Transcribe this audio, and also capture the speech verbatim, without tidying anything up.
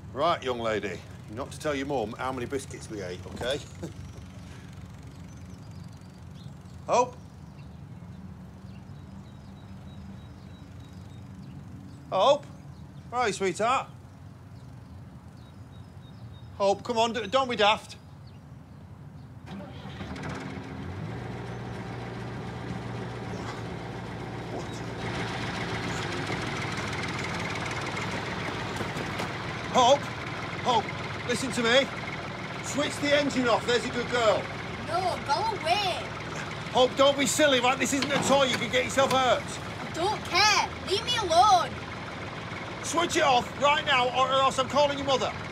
Right, young lady. Not to tell your mum how many biscuits we ate, OK? Hope? Hope? Where are you, sweetheart? Hope, come on, don't be daft. Hope, Hope, listen to me. Switch the engine off, there's a good girl. No, go away. Hope, don't be silly, right? This isn't a toy, you can get yourself hurt. I don't care. Leave me alone. Switch it off right now, or else I'm calling your mother.